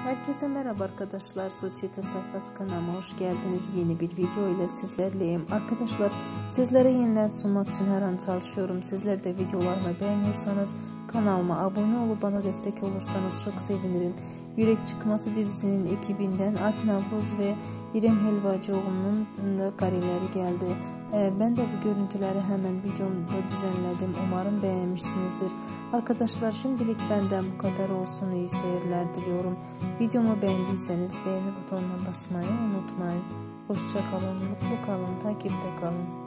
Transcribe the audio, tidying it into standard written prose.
Herkese merhaba arkadaşlar. Sosyete sayfası kanalıma hoş geldiniz. Yeni bir video ile sizlerleyim. Arkadaşlar sizlere yeniler sunmak için her an çalışıyorum. Sizler de videolarımı beğeniyorsanız kanalıma abone olup bana destek olursanız çok sevinirim. Yürek Çıkması dizisinin ekibinden Alp Navruz ve İrem Helvacıoğlu'nun kareleri geldi. Ben de bu görüntüleri hemen videomda düzenledim. Umarım beğenmişsinizdir. Arkadaşlar şimdilik benden bu kadar olsun. İyi seyirler diliyorum. Videomu beğendiyseniz beğeni butonuna basmayı unutmayın. Hoşça kalın, mutlu kalın, takipte kalın.